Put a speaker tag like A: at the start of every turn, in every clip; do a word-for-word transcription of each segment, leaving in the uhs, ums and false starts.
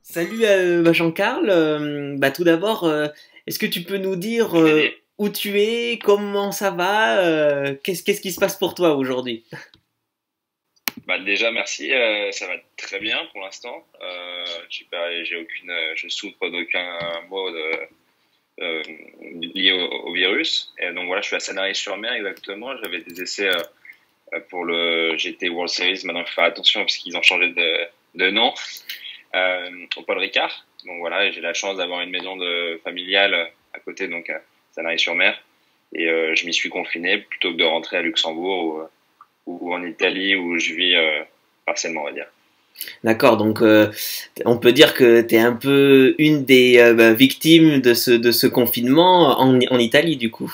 A: Salut euh, bah, Jean-Carl. Euh, bah, tout d'abord, euh, est-ce que tu peux nous dire euh,
B: Salut.
A: où tu es, comment ça va, euh, qu'est-ce, qu'est-ce qui se passe pour toi aujourd'hui?
B: Bah déjà merci, euh, ça va très bien pour l'instant. Euh, j'ai pas, j'ai aucune, euh, je souffre d'aucun mot de, euh, lié au, au virus. Et donc voilà, je suis à Sanary-sur-Mer exactement. J'avais des essais euh, pour le G T World Series. Maintenant, il faut faire attention parce qu'ils ont changé de, de nom euh, au Paul Ricard. Donc voilà, et j'ai la chance d'avoir une maison de familiale à côté, donc à Sanary-sur-Mer. Et euh, je m'y suis confiné plutôt que de rentrer à Luxembourg ou, ou en Italie où je vis euh, partiellement, on va dire.
A: D'accord, donc euh, on peut dire que tu es un peu une des euh, bah, victimes de ce, de ce confinement en, en Italie du coup.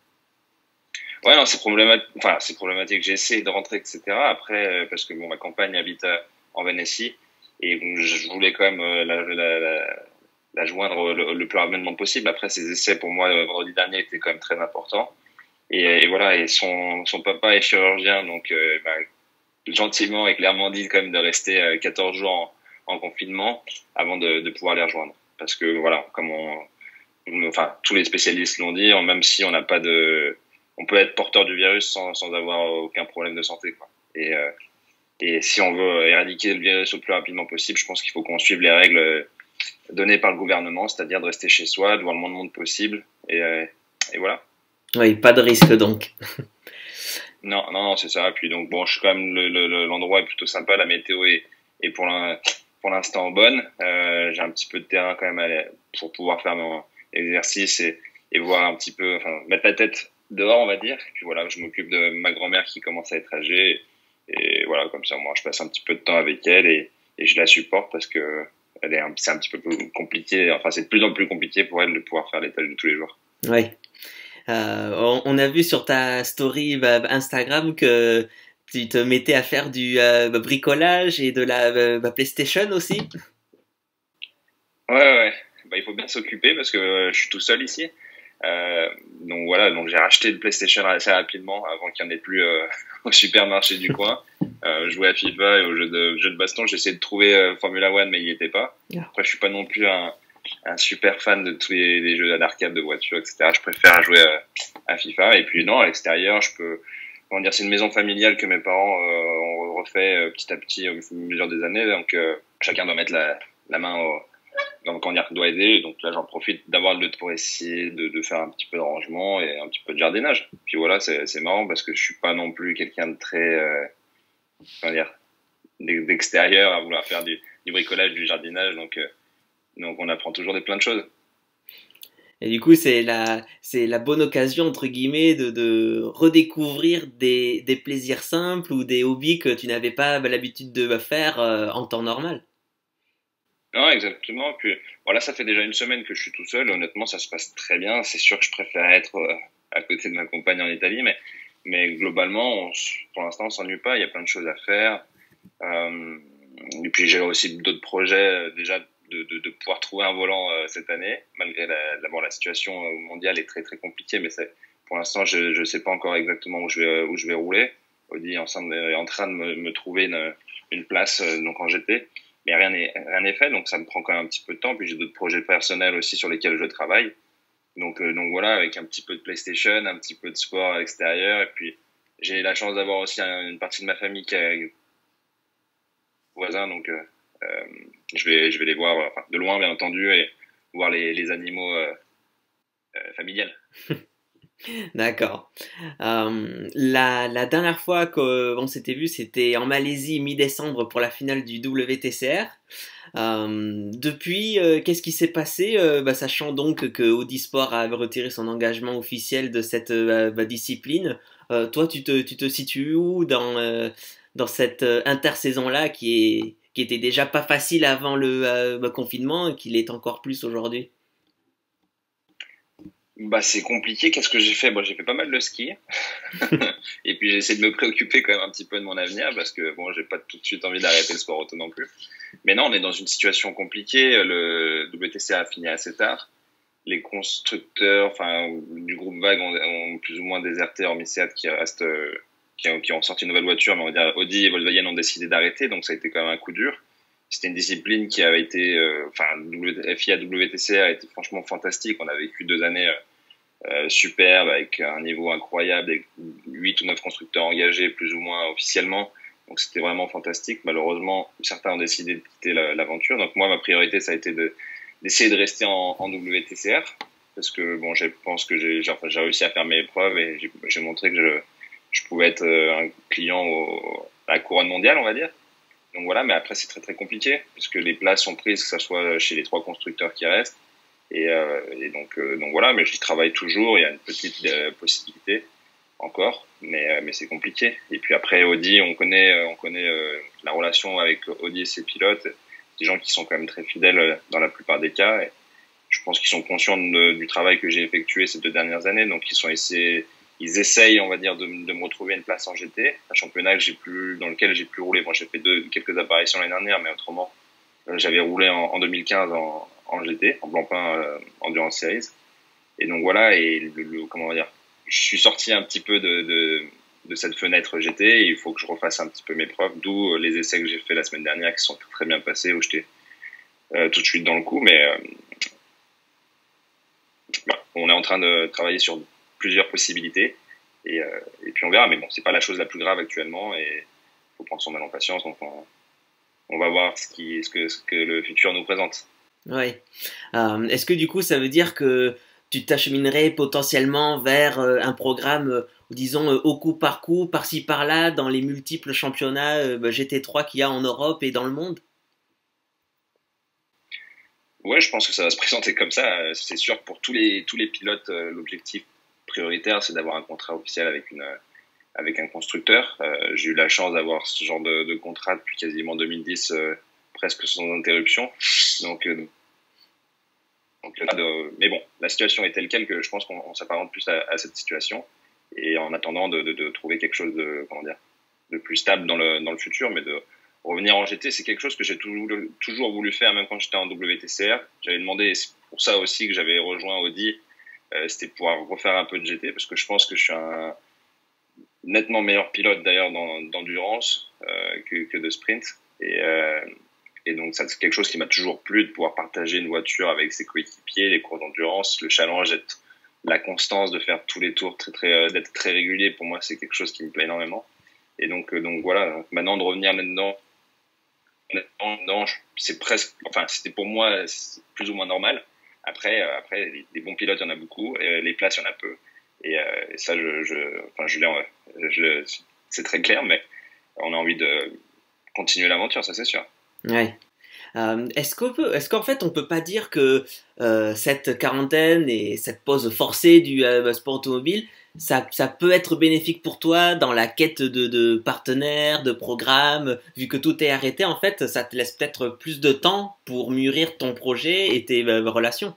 B: Ouais, non, c'est problématique. Enfin, c'est problématique. J'ai essayé de rentrer, et cetera. Après, euh, parce que bon, ma compagne habite à- en Vénétie et bon, je voulais quand même euh, la, la, la, la joindre le, le plus rapidement possible. Après, ces essais pour moi euh, vendredi dernier étaient quand même très importants. Et, et voilà. Et son son papa est chirurgien, donc euh, bah, gentiment et clairement dit quand même de rester euh, quatorze jours en, en confinement avant de, de pouvoir les rejoindre. Parce que voilà, comme on, enfin tous les spécialistes l'ont dit, même si on n'a pas de, on peut être porteur du virus sans, sans avoir aucun problème de santé, quoi. Et, euh, et si on veut éradiquer le virus au plus rapidement possible, je pense qu'il faut qu'on suive les règles données par le gouvernement, c'est-à-dire de rester chez soi, de voir le moins de monde possible. Et, euh, et voilà.
A: Oui, pas de risque donc.
B: Non, non, non, c'est ça. Puis donc bon, je suis quand même le, le, l'endroit est plutôt sympa, la météo est, est pour l'in- pour l'instant bonne. Euh, j'ai un petit peu de terrain quand même à aller- pour pouvoir faire mon exercice et, et voir un petit peu, enfin mettre la tête dehors, on va dire. Et puis voilà, je m'occupe de ma grand-mère qui commence à être âgée et, voilà, comme ça, moi, je passe un petit peu de temps avec elle et, et je la supporte parce que elle est un, c'est un petit peu plus compliqué. Enfin, c'est de plus en plus compliqué pour elle de pouvoir faire les tâches de tous les jours.
A: Oui. Euh, on, on a vu sur ta story bah, Instagram que tu te mettais à faire du euh, bah, bricolage et de la euh, bah, PlayStation aussi.
B: Ouais, ouais, ouais. Bah, il faut bien s'occuper parce que euh, je suis tout seul ici. Euh, donc voilà, donc j'ai racheté le PlayStation assez rapidement avant qu'il n'y en ait plus euh, au supermarché du coin. Euh, je jouais à FIFA et aux jeux de, jeux de baston. J'ai essayé de trouver euh, Formula One, mais il n'y était pas. Après, je suis pas non plus un, un super fan de tous les, les jeux d'arcade de voiture, et cetera. Je préfère jouer à, à FIFA. Et puis non, à l'extérieur, je peux, comment dire, c'est une maison familiale que mes parents euh, ont refait euh, petit à petit au fur et à mesure des années. Donc euh, chacun doit mettre la, la main au, donc on y doit aider. Donc là, j'en profite d'avoir le temps pour essayer de, de faire un petit peu de rangement et un petit peu de jardinage. Puis voilà, c'est, c'est marrant parce que je suis pas non plus quelqu'un de très, euh, comment dire, d'extérieur à vouloir faire du, du bricolage, du jardinage. Donc, euh, donc on apprend toujours des plein de choses.
A: Et du coup, c'est la, c'est la bonne occasion, entre guillemets, de, de redécouvrir des, des plaisirs simples ou des hobbies que tu n'avais pas bah, l'habitude de faire euh, en temps normal.
B: Non, exactement. Puis voilà, ça fait déjà une semaine que je suis tout seul. Honnêtement, ça se passe très bien. C'est sûr que je préfère être euh, à côté de ma compagne en Italie, mais mais globalement, on, s- pour l'instant, on s'ennuie pas. Il y a plein de choses à faire. Euh, et puis j'ai aussi d'autres projets euh, déjà de, de, de pouvoir trouver un volant euh, cette année, malgré la, la, bon, la situation euh, mondiale est très très compliquée, mais c'est, pour l'instant je je sais pas encore exactement où je vais où je vais rouler. Audi est en, train de- est en train de me, me trouver une, une place euh, donc en G T, mais rien n'est rien n'est fait, donc ça me prend quand même un petit peu de temps. Puis j'ai d'autres projets personnels aussi sur lesquels je travaille. Donc euh, donc voilà, avec un petit peu de PlayStation, un petit peu de sport extérieur, et puis j'ai la chance d'avoir aussi un- une partie de ma famille qui a voisins, donc euh, euh, je vais je vais les voir enfin, de loin bien entendu et voir les, les animaux euh, euh, familiales.
A: D'accord. Euh, la, la dernière fois qu'on s'était vu, c'était en Malaisie, mi-décembre, pour la finale du W T C R. Euh, depuis, euh, qu'est-ce qui s'est passé, euh, bah, sachant donc que Audi Sport a retiré son engagement officiel de cette euh, bah, discipline. Euh, toi, tu te, tu te situes où dans, euh, dans cette euh, intersaison-là qui est, qui était déjà pas facile avant le euh, bah, confinement et qui l'est encore plus aujourd'hui?
B: Bah c'est compliqué. Qu'est-ce que j'ai fait? Bon, j'ai fait pas mal de ski et puis j'ai essayé de me préoccuper quand même un petit peu de mon avenir parce que bon, j'ai pas tout de suite envie d'arrêter le sport auto non plus. Mais non, on est dans une situation compliquée. Le W T C a fini assez tard. Les constructeurs, enfin du groupe Vague ont, ont plus ou moins déserté, hormis Seat qui reste, euh, qui, ont, qui ont sorti une nouvelle voiture, mais on va dire Audi et Volkswagen ont décidé d'arrêter, donc ça a été quand même un coup dur. c'était une discipline qui avait été, euh, enfin, F I A W T C R a été franchement fantastique. On a vécu deux années euh, superbes avec un niveau incroyable, avec huit ou neuf constructeurs engagés plus ou moins officiellement. Donc c'était vraiment fantastique. Malheureusement, certains ont décidé de quitter l'aventure. Donc moi, ma priorité, ça a été de d'essayer de rester en, en W T C R parce que bon, je pense que j'ai enfin, j'ai réussi à faire mes preuves et j'ai montré que je, je pouvais être un client au, à la couronne mondiale, on va dire. Donc voilà, mais après c'est très très compliqué puisque les places sont prises, que ce soit chez les trois constructeurs qui restent. Et, euh, et donc euh, donc voilà, mais j'y travaille toujours. Il y a une petite euh, possibilité encore, mais euh, mais c'est compliqué. Et puis après Audi, on connaît on connaît euh, la relation avec Audi et ses pilotes, des gens qui sont quand même très fidèles dans la plupart des cas. Et je pense qu'ils sont conscients de, du travail que j'ai effectué ces deux dernières années, donc ils sont essayés ils essayent, on va dire, de, de me retrouver une place en G T, un championnat que j'ai plus, dans lequel j'ai plus roulé. Bon, j'ai fait deux, quelques apparitions l'année dernière, mais autrement, euh, j'avais roulé en, en deux mille quinze en, en G T, en Blancpain euh, Endurance Series. Et donc voilà, et le, le, comment on va dire, je suis sorti un petit peu de, de, de cette fenêtre G T, et il faut que je refasse un petit peu mes preuves, d'où les essais que j'ai fait la semaine dernière qui sont très, très bien passés, où j'étais euh, tout de suite dans le coup, mais euh, voilà, on est en train de travailler sur plusieurs possibilités et, euh, et puis on verra, mais bon, c'est pas la chose la plus grave actuellement et il faut prendre son mal en patience, donc on, on va voir ce, qui, ce, que, ce que le futur nous présente.
A: Oui. Euh, Est-ce que du coup ça veut dire que tu t'acheminerais potentiellement vers euh, un programme, euh, disons, euh, au coup par coup, par-ci par-là, dans les multiples championnats euh, G T trois qu'il y a en Europe et dans le monde?
B: Ouais, je pense que ça va se présenter comme ça. C'est sûr que pour tous les, tous les pilotes, euh, l'objectif prioritaire, c'est d'avoir un contrat officiel avec une avec un constructeur. Euh, j'ai eu la chance d'avoir ce genre de, de contrat depuis quasiment deux mille dix, euh, presque sans interruption. Donc, euh, donc de, mais bon, la situation est telle quelle que je pense qu'on s'apparente plus à, à cette situation. Et en attendant de, de, de trouver quelque chose de comment dire de plus stable dans le dans le futur, mais de revenir en G T, c'est quelque chose que j'ai toujours, toujours voulu faire, même quand j'étais en W T C R. J'avais demandé, c'est pour ça aussi que j'avais rejoint Audi, euh, c'était pouvoir refaire un peu de G T, parce que je pense que je suis un nettement meilleur pilote d'ailleurs d'endurance euh, que, que de sprint. Et, euh, et donc ça, c'est quelque chose qui m'a toujours plu, de pouvoir partager une voiture avec ses coéquipiers, les cours d'endurance, le challenge, être, la constance de faire tous les tours, très, très, d'être très régulier, pour moi c'est quelque chose qui me plaît énormément. Et donc, euh, donc voilà, donc maintenant de revenir là-dedans, non, c'est presque, enfin, c'était pour moi plus ou moins normal. Après, euh, après, des bons pilotes, il y en a beaucoup, et les places, il y en a peu. Et, euh, et ça, je, je, enfin, je l'ai, je, c'est très clair, mais on a envie de continuer l'aventure, ça c'est sûr.
A: Ouais. Euh, est-ce qu'on peut, est-ce qu'en fait on peut pas dire que euh, cette quarantaine et cette pause forcée du euh, sport automobile, ça, ça peut être bénéfique pour toi dans la quête de, de partenaires, de programmes, vu que tout est arrêté, en fait, ça te laisse peut-être plus de temps pour mûrir ton projet et tes euh, relations.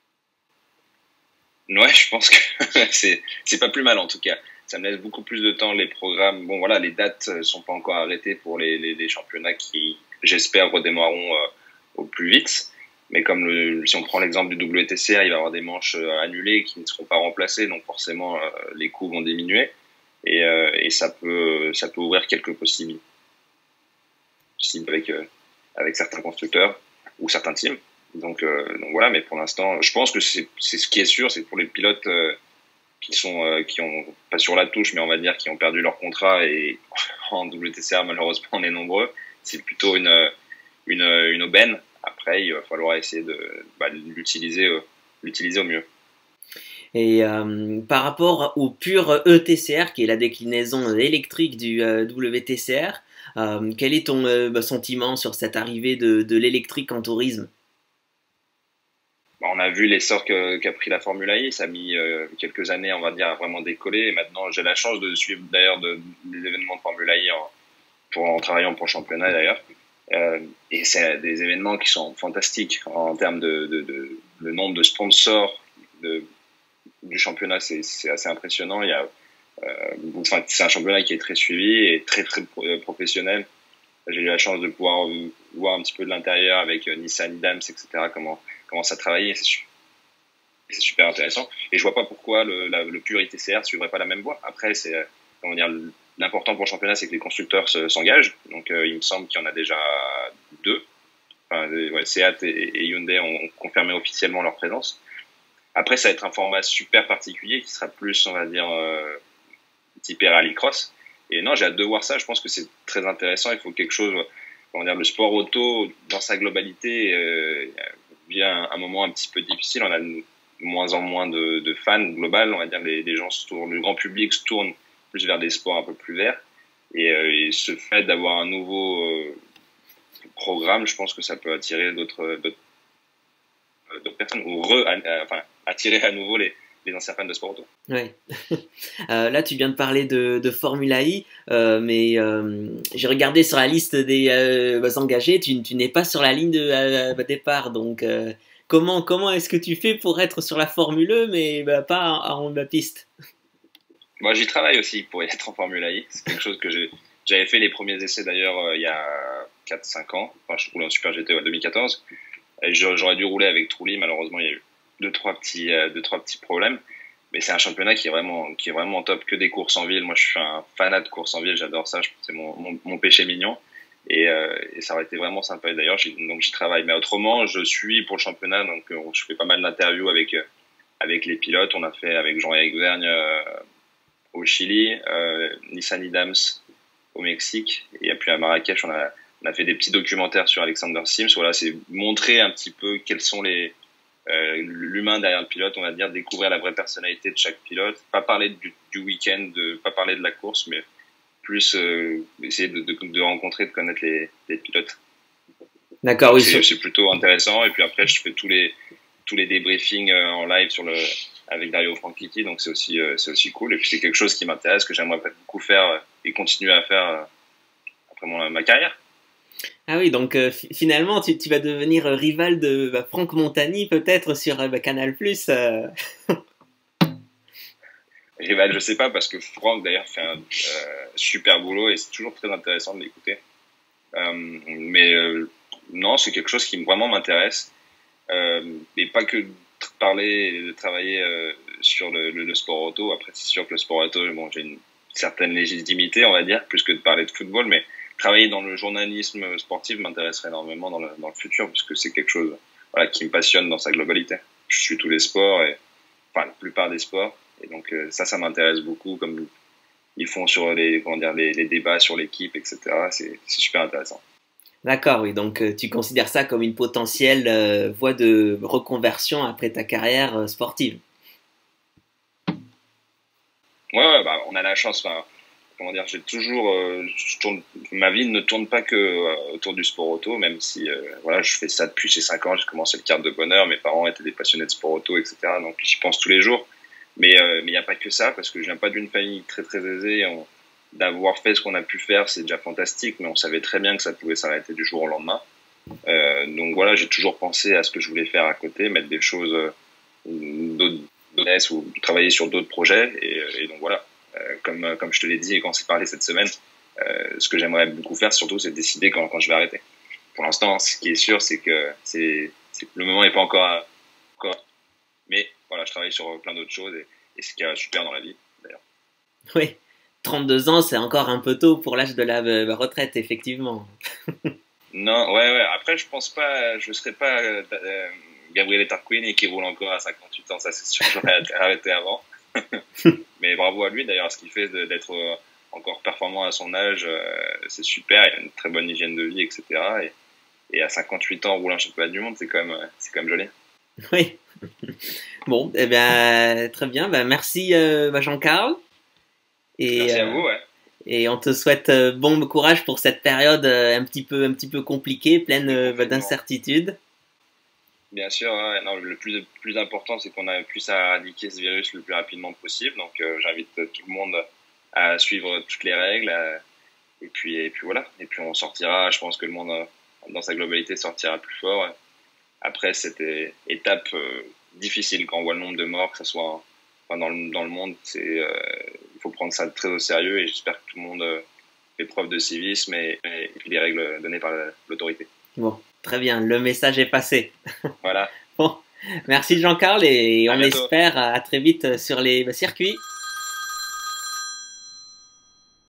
B: Ouais, je pense que c'est c'est pas plus mal en tout cas. Ça me laisse beaucoup plus de temps. Les programmes, bon voilà, les dates sont pas encore arrêtées pour les, les, les championnats qui, j'espère, redémarreront euh, au plus vite. Mais comme le, si on prend l'exemple du W T C R, il va y avoir des manches euh, annulées qui ne seront pas remplacées, donc forcément euh, les coûts vont diminuer et, euh, et ça peut ça peut ouvrir quelques possibilités avec euh, avec certains constructeurs ou certains teams. Donc, euh, donc voilà, mais pour l'instant, je pense que c'est c'est ce qui est sûr, c'est pour les pilotes euh, qui sont euh, qui ont pas sur la touche, mais on va dire qui ont perdu leur contrat et en W T C R malheureusement on est nombreux. C'est plutôt une une une aubaine. Après, il va falloir essayer de bah, l'utiliser euh, l'utiliser au mieux.
A: Et euh, par rapport au pur E T C R, qui est la déclinaison électrique du euh, W T C R, euh, quel est ton euh, sentiment sur cette arrivée de, de l'électrique en tourisme?
B: On a vu l'essor qu'a qu pris la Formule I, ça a mis euh, quelques années, on va dire, à vraiment décoller. Et maintenant, j'ai la chance de suivre d'ailleurs de, des événements de Formule I en, pour, en travaillant pour le championnat d'ailleurs. Euh, et c'est des événements qui sont fantastiques en termes de, de, de, de nombre de sponsors de, du championnat, c'est assez impressionnant. Il y a, euh, enfin, c'est un championnat qui est très suivi et très très professionnel. J'ai eu la chance de pouvoir voir un petit peu de l'intérieur avec Nissan, Dams, et cetera. Comment comment ça travaillait, c'est super, super intéressant. Et je vois pas pourquoi le, la, le pur I T C R suivrait pas la même voie. Après, c'est comment dire, l'important pour le championnat, c'est que les constructeurs s'engagent. Donc, euh, il me semble qu'il y en a déjà deux, enfin, ouais, Seat et, et Hyundai ont confirmé officiellement leur présence. Après, ça va être un format super particulier qui sera plus, on va dire, euh, typé rallycross. Et non, j'ai hâte de voir ça. Je pense que c'est très intéressant. Il faut quelque chose, on va dire, le sport auto dans sa globalité euh, vient un, un moment un petit peu difficile. On a de moins en moins de, de fans global. On va dire, les, les gens se tournent, le grand public se tourne plus vers des sports un peu plus verts. Et, euh, et ce fait d'avoir un nouveau euh, programme, je pense que ça peut attirer d'autres, d'autres, d'autres personnes ou re, euh, enfin, attirer à nouveau les, les anciens fans de sport auto.
A: Ouais. euh, là, tu viens de parler de, de Formula I, euh, mais euh, j'ai regardé sur la liste des euh, engagés, tu, tu n'es pas sur la ligne de euh, départ, donc euh, comment, comment est-ce que tu fais pour être sur la Formule E, mais bah, pas en, en piste?
B: Moi, j'y travaille aussi pour être en Formula I. C'est quelque chose que j'ai, j'avais fait les premiers essais d'ailleurs euh, il y a quatre cinq ans. Enfin, je roulais en Super G T en deux mille quatorze. Et j'aurais dû rouler avec Trulli. Malheureusement, il y a eu deux, trois petits, euh, deux, trois petits problèmes. Mais c'est un championnat qui est vraiment, qui est vraiment top, que des courses en ville. Moi, je suis un fanat de courses en ville. J'adore ça. Je pense que c'est mon, mon, mon péché mignon. Et, euh, et ça aurait été vraiment sympa. Et d'ailleurs, j'y, donc j'y travaille. Mais autrement, je suis pour le championnat. Donc, euh, je fais pas mal d'interviews avec, euh, avec les pilotes. On a fait avec Jean-Éric Vergne, euh, au Chili, euh, Nissan Idams au Mexique, et puis à Marrakech, on a, on a fait des petits documentaires sur Alexander Sims. Voilà, c'est montrer un petit peu quels sont les euh, l'humain derrière le pilote, on va dire, découvrir la vraie personnalité de chaque pilote, pas parler du, du week-end, de, pas parler de la course, mais plus euh, essayer de, de, de rencontrer, de connaître les, les pilotes.
A: D'accord, oui.
B: C'est, c'est plutôt intéressant, et puis après, je fais tous les tous les débriefings euh, en live sur le avec Dario Franchitti, donc c'est aussi euh, c'est aussi cool, et puis c'est quelque chose qui m'intéresse, que j'aimerais beaucoup faire euh, et continuer à faire euh, après mon, ma carrière.
A: Ah oui, donc euh, finalement tu, tu vas devenir rival de bah, Franck Montagny peut-être sur euh, bah, Canal plus. Euh...
B: Rival, je sais pas, parce que Franck d'ailleurs fait un euh, super boulot et c'est toujours très intéressant de l'écouter. Euh, mais euh, non, c'est quelque chose qui vraiment m'intéresse, euh, et pas que parler et de travailler euh, sur le, le, le sport auto. Après, c'est sûr que le sport auto, bon, j'ai une certaine légitimité, on va dire, plus que de parler de football, mais travailler dans le journalisme sportif m'intéresserait énormément dans le, dans le futur, parce que c'est quelque chose, voilà, qui me passionne dans sa globalité. Je suis tous les sports, et, enfin la plupart des sports, et donc euh, ça, ça m'intéresse beaucoup, comme ils font sur les, comment dire, les, les débats sur l'équipe, et cetera. C'est, c'est super intéressant.
A: D'accord, oui. Donc, euh, tu considères ça comme une potentielle euh, voie de reconversion après ta carrière euh, sportive?
B: Ouais, ouais, bah, on a la chance. Enfin, comment dire, j'ai toujours, euh, je tourne, ma vie ne tourne pas que euh, autour du sport auto, même si, euh, voilà, je fais ça depuis ces cinq ans. J'ai commencé le quart de bonheur. Mes parents étaient des passionnés de sport auto, et cetera. Donc, j'y pense tous les jours. Mais, euh, mais il n'y a pas que ça, parce que je viens pas d'une famille très, très aisée. On, d'avoir fait ce qu'on a pu faire, c'est déjà fantastique, mais on savait très bien que ça pouvait s'arrêter du jour au lendemain. Euh, donc voilà, j'ai toujours pensé à ce que je voulais faire à côté, mettre des choses euh, d'autres, d'autres ou travailler sur d'autres projets. Et, et donc voilà, euh, comme, comme je te l'ai dit et quand on s'est parlé cette semaine, euh, ce que j'aimerais beaucoup faire surtout, c'est décider quand, quand je vais arrêter. Pour l'instant, ce qui est sûr, c'est que c'est, c'est, le moment n'est pas encore, encore. Mais voilà, je travaille sur plein d'autres choses, et, et c'est ce qui est super dans la vie, d'ailleurs.
A: Oui. trente-deux ans, c'est encore un peu tôt pour l'âge de la euh, retraite, effectivement.
B: Non, ouais, ouais. Après, je pense pas, je serais pas euh, euh, Gabriele Tarquini qui roule encore à cinquante-huit ans, ça c'est sûr, j'aurais arrêté avant. Mais bravo à lui d'ailleurs, ce qu'il fait d'être euh, encore performant à son âge, euh, c'est super, il a une très bonne hygiène de vie, et cetera. Et, et à cinquante-huit ans, rouler un championnat du monde, c'est quand même, c'est quand même joli.
A: Oui. Bon, eh bien, très bien. Ben, merci euh, Jean-Carl.
B: Et, Merci à vous, ouais.
A: Et on te souhaite euh, bon courage pour cette période euh, un petit peu, un petit peu compliquée, pleine euh, d'incertitudes.
B: Bien sûr, ouais. Non, le plus, le plus important, c'est qu'on a pu éradiquer ce virus le plus rapidement possible. Donc, euh, j'invite tout le monde à suivre toutes les règles. À... Et puis, et puis voilà. Et puis, on sortira. Je pense que le monde, dans sa globalité, sortira plus fort. Après, c'était étape euh, difficile quand on voit le nombre de morts, que ce soit enfin, dans, le, dans le monde. C'est euh, il faut prendre ça très au sérieux, et j'espère que tout le monde euh, fait preuve de civisme et, et, et les règles données par l'autorité.
A: Bon, très bien, le message est passé.
B: Voilà.
A: Bon, merci Jean-Carl, et
B: à
A: on
B: bientôt.
A: espère à très vite sur les circuits.